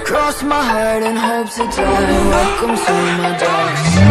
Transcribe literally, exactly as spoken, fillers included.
Cross my heart and hope to die. Welcome to my dark side.